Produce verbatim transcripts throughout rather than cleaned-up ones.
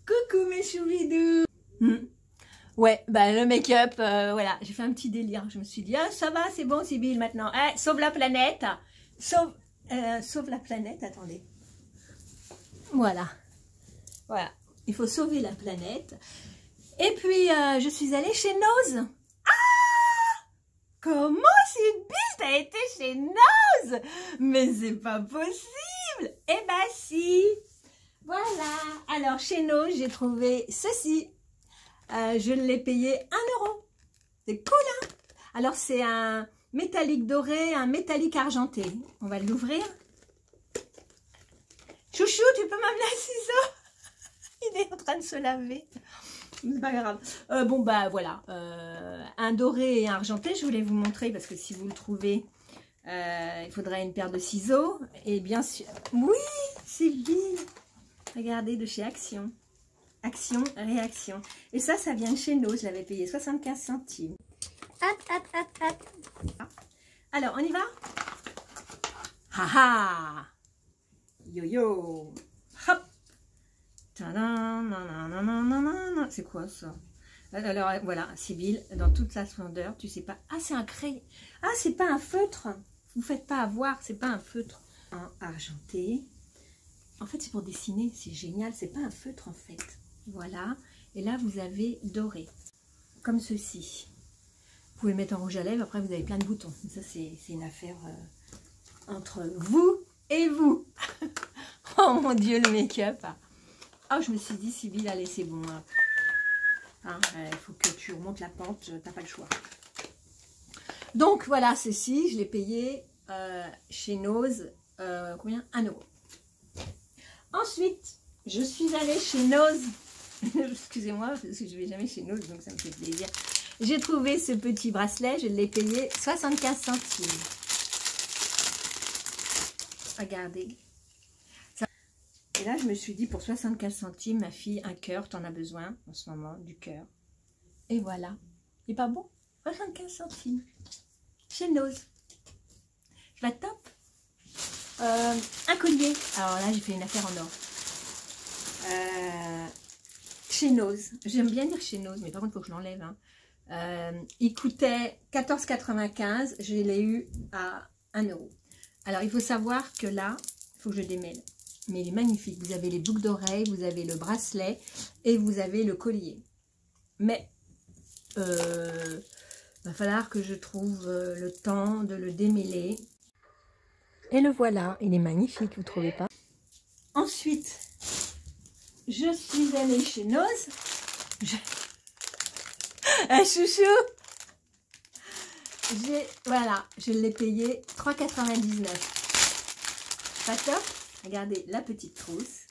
Coucou mes choubidous. hmm. Ouais, bah le make-up, euh, voilà, j'ai fait un petit délire. Je me suis dit, ah ça va, c'est bon Sybille maintenant. Eh, sauve la planète. Sauve, euh, sauve la planète, attendez. Voilà. Voilà, il faut sauver la planète. Et puis, euh, je suis allée chez Nose. Ah! Comment Sybille, t'as été chez Nose? Mais c'est pas possible. Eh ben si. Voilà. Alors, chez Nose, j'ai trouvé ceci. Euh, je l'ai payé un euro. C'est cool, hein? Alors, c'est un métallique doré, un métallique argenté. On va l'ouvrir. Chouchou, tu peux m'amener un ciseau? Il est en train de se laver. C'est pas grave. Euh, bon, bah voilà. Euh, un doré et un argenté, je voulais vous montrer parce que si vous le trouvez, euh, il faudrait une paire de ciseaux. Et bien sûr... Oui, Sybille. Regardez, de chez Action. Action, réaction. Et ça, ça vient de chez nous. Je l'avais payé soixante-quinze centimes. Hop, hop, hop, hop. Alors, on y va? Haha. Yo-yo. Hop. C'est quoi ça? Alors, voilà, Sybille, dans toute sa splendeur, tu sais pas. Ah, c'est un crayon. Ah, c'est pas un feutre. Vous faites pas avoir, c'est pas un feutre. En argenté. En fait, c'est pour dessiner. C'est génial. C'est pas un feutre, en fait. Voilà, et là vous avez doré, comme ceci. Vous pouvez le mettre en rouge à lèvres, après vous avez plein de boutons. Ça c'est une affaire euh, entre vous et vous. Oh mon Dieu, le make-up. Oh, je me suis dit, Sybille, allez, c'est bon. Il hein, euh, faut que tu remontes la pente, t'as pas le choix. Donc voilà, ceci, je l'ai payé euh, chez Nose, euh, combien? un euro. Ensuite, je suis allée chez Nose. Excusez-moi, parce que je ne vais jamais chez Nose, donc ça me fait plaisir. J'ai trouvé ce petit bracelet, je l'ai payé soixante-quinze centimes. Regardez. Et là, je me suis dit, pour soixante-quinze centimes, ma fille, un cœur, t'en as besoin en ce moment, du cœur. Et voilà. Il n'est pas bon? soixante-quinze centimes. Chez Nose. Je la top. Euh, un collier. Alors là, j'ai fait une affaire en or. Euh, chez Nose. J'aime bien dire chez Nose, mais par contre, il faut que je l'enlève. Hein. Euh, il coûtait quatorze quatre-vingt-quinze. Je l'ai eu à un euro. Alors, il faut savoir que là, il faut que je démêle. Mais il est magnifique. Vous avez les boucles d'oreilles, vous avez le bracelet et vous avez le collier. Mais, il euh, va falloir que je trouve le temps de le démêler. Et le voilà, il est magnifique, vous ne trouvez pas? Ensuite, je suis allée chez Nose. Je... Un chouchou. Voilà, je l'ai payé trois quatre-vingt-dix-neuf. Pas top? Regardez la petite trousse.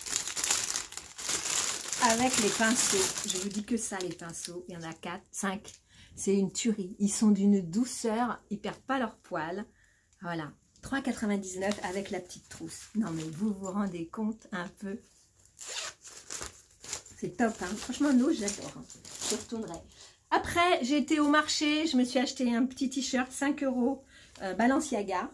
Avec les pinceaux. Je vous dis que ça, les pinceaux. Il y en a quatre, cinq. C'est une tuerie. Ils sont d'une douceur. Ils ne perdent pas leur poil. Voilà. trois quatre-vingt-dix-neuf avec la petite trousse. Non mais vous vous rendez compte un peu. C'est top, hein. Franchement, nous, j'adore. Hein. Je retournerai. Après, j'ai été au marché. Je me suis acheté un petit t-shirt, cinq euros. Euh, Balenciaga.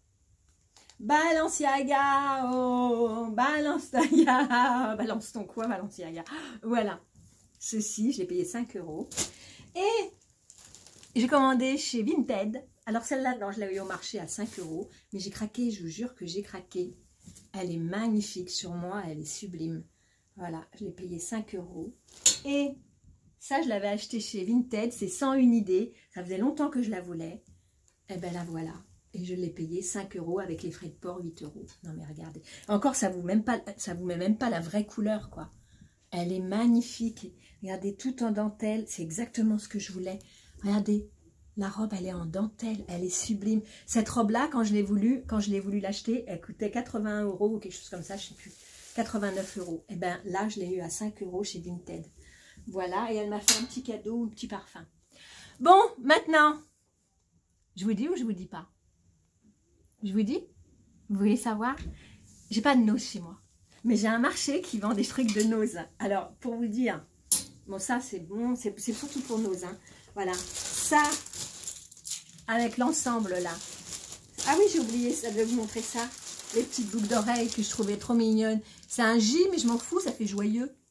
Balenciaga. Oh, Balenciaga. Balance ton quoi, Balenciaga. Voilà. Ceci, je l'ai payé cinq euros. Et j'ai commandé chez Vinted. Alors celle-là, non, je l'ai eu au marché à cinq euros. Mais j'ai craqué, je vous jure que j'ai craqué. Elle est magnifique sur moi, elle est sublime. Voilà, je l'ai payé cinq euros. Et ça, je l'avais acheté chez Vinted, c'est cent une idées. Ça faisait longtemps que je la voulais. Et bien la voilà. Et je l'ai payé cinq euros avec les frais de port, huit euros. Non mais regardez. Encore, ça ne vous, même pas, ça vous met même pas la vraie couleur, quoi. Elle est magnifique. Regardez, tout en dentelle. C'est exactement ce que je voulais. Regardez. La robe, elle est en dentelle, elle est sublime. Cette robe-là, quand je l'ai voulu, quand je l'ai voulu l'acheter, elle coûtait quatre-vingts euros ou quelque chose comme ça, je ne sais plus. quatre-vingt-neuf euros. Et bien là, je l'ai eu à cinq euros chez Vinted. Voilà, et elle m'a fait un petit cadeau, un petit parfum. Bon, maintenant, je vous dis ou je vous dis pas? Je vous dis? Vous voulez savoir? J'ai pas de Nose chez moi. Mais j'ai un marché qui vend des trucs de Nose. Alors, pour vous dire, bon, ça, c'est bon, c'est surtout pour Nose, hein. Voilà, ça, avec l'ensemble là. Ah oui, j'ai oublié ça, de vous montrer ça. Les petites boucles d'oreilles que je trouvais trop mignonnes. C'est un J, mais je m'en fous, ça fait joyeux.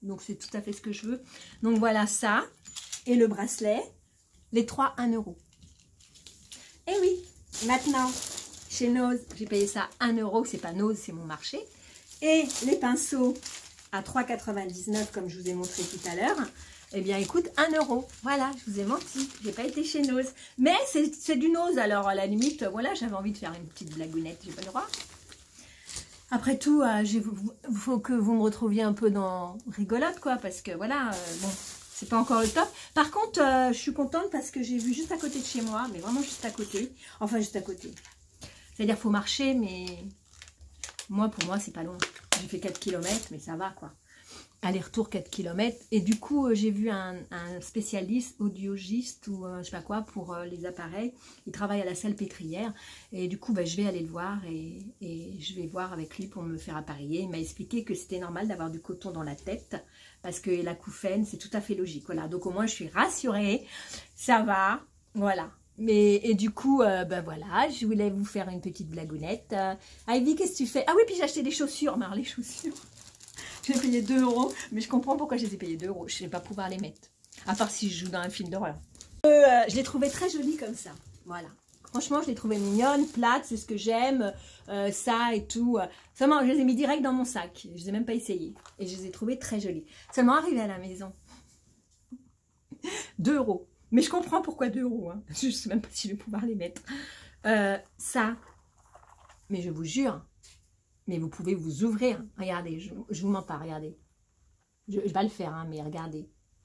Donc c'est tout à fait ce que je veux. Donc voilà ça. Et le bracelet. Les trois, un euro. Et oui, maintenant, chez Nose, j'ai payé ça un euro. C'est pas Nose, c'est mon marché. Et les pinceaux à trois quatre-vingt-dix-neuf, comme je vous ai montré tout à l'heure. Eh bien, écoute, un euro. Voilà, je vous ai menti. J'ai pas été chez Nose. Mais c'est du Nose. Alors, à la limite, voilà, j'avais envie de faire une petite blagounette. J'ai pas le droit. Après tout, euh, il faut que vous me retrouviez un peu dans rigolote, quoi. Parce que, voilà, euh, bon, c'est pas encore le top. Par contre, euh, je suis contente parce que j'ai vu juste à côté de chez moi. Mais vraiment juste à côté. Enfin, juste à côté. C'est-à-dire, faut marcher, mais... Moi, pour moi, c'est pas loin. J'ai fait quatre kilomètres, mais ça va, quoi. Aller-retour quatre kilomètres. Et du coup, euh, j'ai vu un, un spécialiste, audiologiste ou euh, je sais pas quoi, pour euh, les appareils. Il travaille à la Salpêtrière. Et du coup, bah, je vais aller le voir et, et je vais voir avec lui pour me faire appareiller. Il m'a expliqué que c'était normal d'avoir du coton dans la tête parce que l'acouphène, c'est tout à fait logique. Voilà. Donc, au moins, je suis rassurée. Ça va. Voilà. Mais, et du coup, euh, ben voilà, je voulais vous faire une petite blagounette. Euh, Ivy, qu'est-ce que tu fais? Ah oui, puis j'ai acheté des chaussures. Mais alors, les chaussures... J'ai payé deux euros, mais je comprends pourquoi je les ai payés deux euros. Je ne vais pas pouvoir les mettre. À part si je joue dans un film d'horreur. Euh, je les trouvais très jolies comme ça. Voilà. Franchement, je les trouvais mignonnes, plates, c'est ce que j'aime. Euh, ça et tout. Seulement, je les ai mis direct dans mon sac. Je ne les ai même pas essayées. Et je les ai trouvées très jolies. Seulement, arrivé à la maison. deux euros. Mais je comprends pourquoi deux euros. Hein. Je ne sais même pas si je vais pouvoir les mettre. Euh, ça. Mais je vous jure. Mais vous pouvez vous ouvrir. Regardez, je ne vous mens pas, regardez. Je, je vais le faire, hein, mais regardez.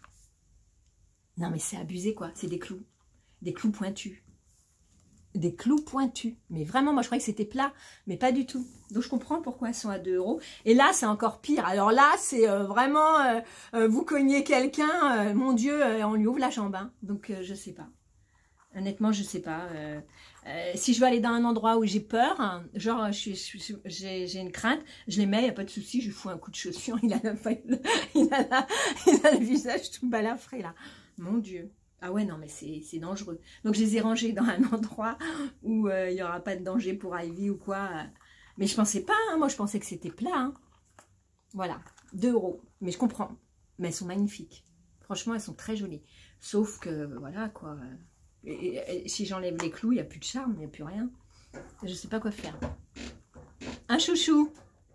Non, mais c'est abusé, quoi. C'est des clous. Des clous pointus. Des clous pointus. Mais vraiment, moi, je croyais que c'était plat, mais pas du tout. Donc, je comprends pourquoi elles sont à deux euros. Et là, c'est encore pire. Alors là, c'est euh, vraiment... Euh, euh, vous cognez quelqu'un, euh, mon Dieu, euh, on lui ouvre la jambe. Hein. Donc, euh, je sais pas. Honnêtement, je sais pas. Euh, euh, si je veux aller dans un endroit où j'ai peur, hein, genre j'ai une crainte, je les mets, il n'y a pas de souci, je lui fous un coup de chaussure, il a, la, il, a la, il a le visage tout balafré là. Mon Dieu. Ah ouais, non, mais c'est dangereux. Donc je les ai rangés dans un endroit où euh, il n'y aura pas de danger pour Ivy ou quoi. Mais je pensais pas, hein, moi je pensais que c'était plat. Hein. Voilà, deux euros. Mais je comprends. Mais elles sont magnifiques. Franchement, elles sont très jolies. Sauf que, voilà quoi... Et, et, et si j'enlève les clous, il n'y a plus de charme, il n'y a plus rien. Je ne sais pas quoi faire. Un chouchou.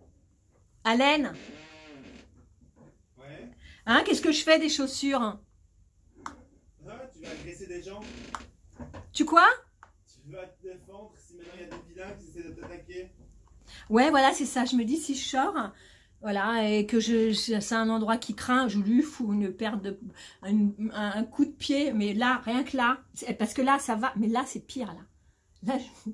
Alain. Ouais. Hein, qu'est-ce que je fais des chaussures? Ah, tu vas agresser des gens. Tu quoi? Tu vas te défendre si maintenant il y a des vilains qui essaient de t'attaquer. Ouais, voilà, c'est ça. Je me dis, si je sors, voilà, et que je, c'est un endroit qui craint, je lui fous une paire de, un, un, un coup de pied, mais là, rien que là, parce que là, ça va, mais là, c'est pire, là. Là, je...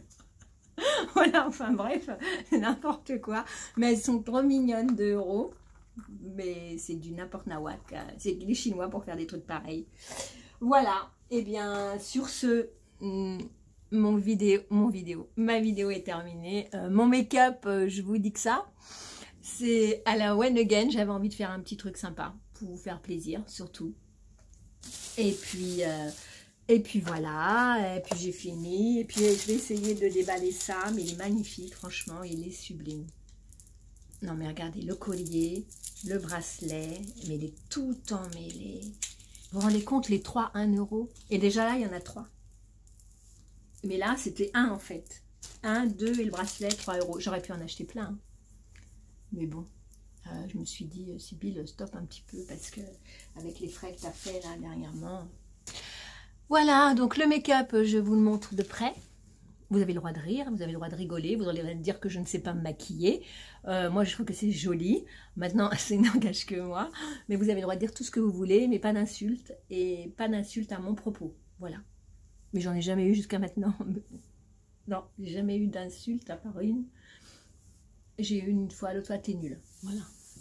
Voilà, enfin bref, n'importe quoi. Mais elles sont trop mignonnes, deux euros. Mais c'est du n'importe nawak. C'est les Chinois pour faire des trucs pareils. Voilà, et eh bien, sur ce... Mon vidéo, mon vidéo, ma vidéo est terminée. Euh, mon make-up, euh, je vous dis que ça. C'est à la One Again, j'avais envie de faire un petit truc sympa pour vous faire plaisir, surtout. Et puis, euh, et puis voilà, et puis j'ai fini. Et puis je vais essayer de déballer ça, mais il est magnifique, franchement, il est sublime. Non mais regardez, le collier, le bracelet, mais il est tout emmêlé. Vous vous rendez compte, les trois, un euro. Et déjà là, il y en a trois. Mais là, c'était un en fait. un, deux et le bracelet, trois euros. J'aurais pu en acheter plein. Hein. Mais bon, euh, je me suis dit, euh, Sybille, stop un petit peu parce que avec les frais que tu as fait là dernièrement. Voilà, donc le make-up, je vous le montre de près. Vous avez le droit de rire, vous avez le droit de rigoler, vous avez le droit de dire que je ne sais pas me maquiller. Euh, moi, je trouve que c'est joli. Maintenant, ça n'engage que moi. Mais vous avez le droit de dire tout ce que vous voulez, mais pas d'insultes. Et pas d'insultes à mon propos. Voilà. Mais j'en ai jamais eu jusqu'à maintenant. Non, j'ai jamais eu d'insultes à part une. J'ai eu une fois, l'autre fois, t'es nul. Voilà.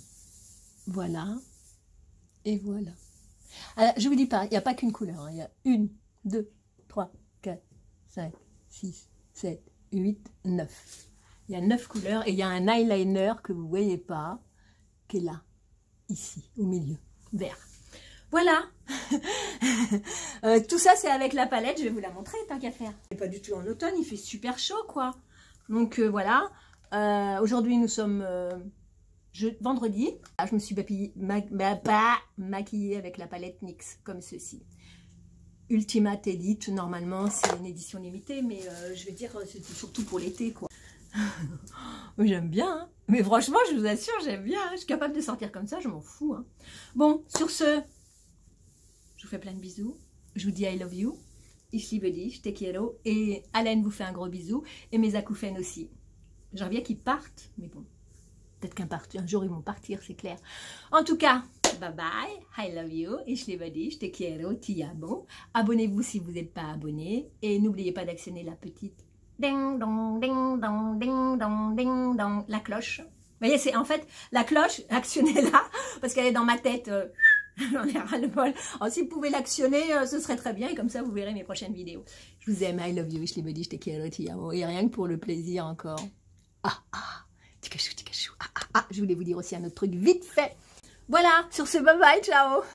Voilà. Et voilà. Alors, je vous dis pas, il n'y a pas qu'une couleur. Hein. Il y a une, deux, trois, quatre, cinq, six, sept, huit, neuf. Il y a neuf couleurs et il y a un eyeliner que vous ne voyez pas, qui est là, ici, au milieu, vert. Voilà. euh, tout ça, c'est avec la palette. Je vais vous la montrer, tant qu'à faire. C'est pas du tout en automne, il fait super chaud, quoi. Donc, euh, voilà. Euh, Aujourd'hui, nous sommes euh, Je, vendredi, je me suis maquillée, ma, ma, ma, maquillée avec la palette N Y X, comme ceci. Ultimate Edit, normalement c'est une édition limitée, mais euh, je veux dire, c'est surtout pour l'été, quoi. J'aime bien, hein. Mais franchement, je vous assure, j'aime bien. Hein. Je suis capable de sortir comme ça, je m'en fous. Hein. Bon, sur ce, je vous fais plein de bisous. Je vous dis I love you. Ich liebe dich, te quiero. Et Alain vous fait un gros bisou. Et mes acouphènes aussi. J'aimerais bien qu'ils partent, mais bon. Peut-être qu'un un jour ils vont partir, c'est clair. En tout cas, bye bye, I love you, ich liebe dich, te quiero, ti amo. Abonnez-vous si vous n'êtes pas abonné. Et n'oubliez pas d'actionner la petite ding dong, ding dong, ding dong, ding dong, la cloche. Vous voyez, c'est en fait la cloche, actionnez-la, parce qu'elle est dans ma tête. Euh, J'en ai ras le bol. Alors, si vous pouvez l'actionner, euh, ce serait très bien. Et comme ça, vous verrez mes prochaines vidéos. Je vous aime, I love you, ich liebe dich, te quiero, ti amo. Et rien que pour le plaisir encore. Ah, ah. Ah, ah, je voulais vous dire aussi un autre truc vite fait. Voilà, sur ce, bye bye, ciao.